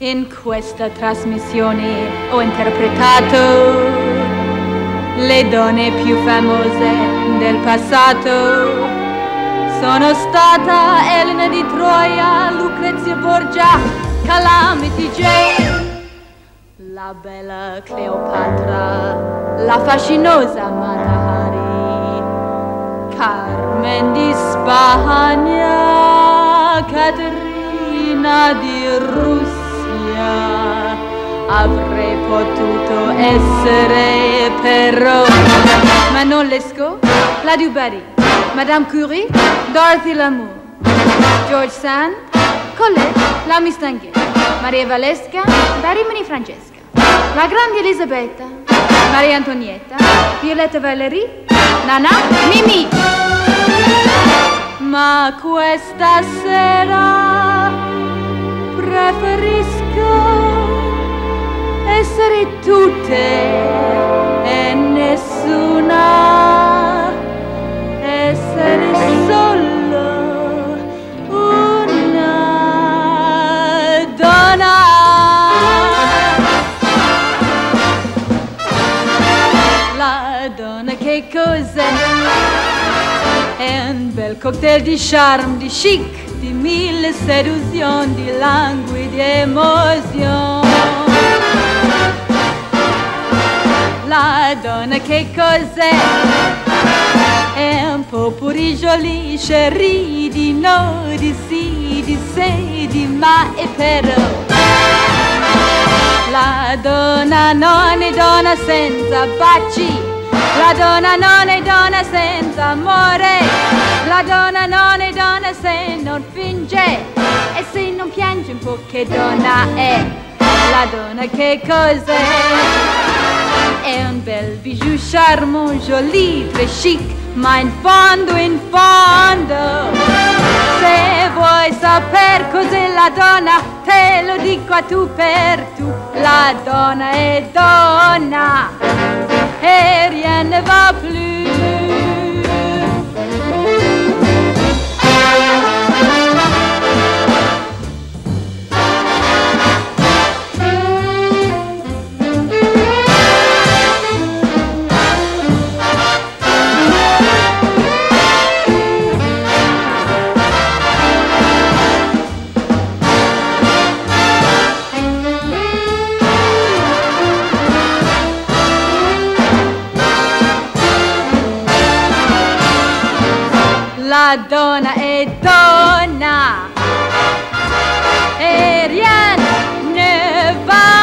In questa trasmissione ho interpretato le donne più famose del passato. Sono stata Elena di Troia, Lucrezia Borgia, Calamity Jane, la bella Cleopatra, la fascinosa Mata Hari, Carmen di Spagna, Caterina di Russia. Avrei potuto essere però Manon Lescaut, la Dubarry, Madame Curie, Dorothy Lamour, George Sand, Colette, la Mistinguet, Maria Valesca, da Rimini Francesca, la grande Elisabetta, Maria Antonietta, Violetta Valerie, Nana, Mimi. Ma questa sera preferisco essere tutte e nessuna, essere solo una donna. La donna che cos'è? È un bel cocktail di charme, di chic, di mille seduzioni, di languidi emozioni. La donna che cos'è? È un po' puri jolie, chérie, di no, di sì, di se, di ma e però. La donna non è donna senza baci, la donna non è donna senza amore, la donna non è donna se non finge e se non piange un po' che donna è. La donna che cos'è? È un bel bijou charmant, joli, très chic, ma in fondo, se vuoi saper cos'è la donna, te lo dico a tu per tu. La donna è donna et rien ne va plus. La donna è donna e rien ne va.